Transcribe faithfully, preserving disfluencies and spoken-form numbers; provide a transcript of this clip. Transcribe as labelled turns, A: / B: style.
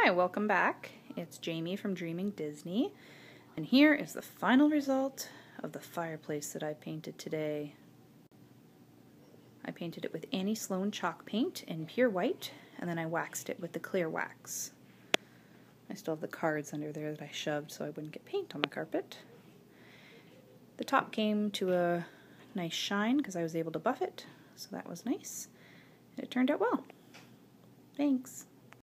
A: Hi, welcome back. It's Jamie from Dreaming Disney, and here is the final result of the fireplace that I painted today. I painted it with Annie Sloan chalk paint in pure white, and then I waxed it with the clear wax. I still have the cards under there that I shoved so I wouldn't get paint on the carpet. The top came to a nice shine because I was able to buff it, so that was nice. It turned out well. Thanks.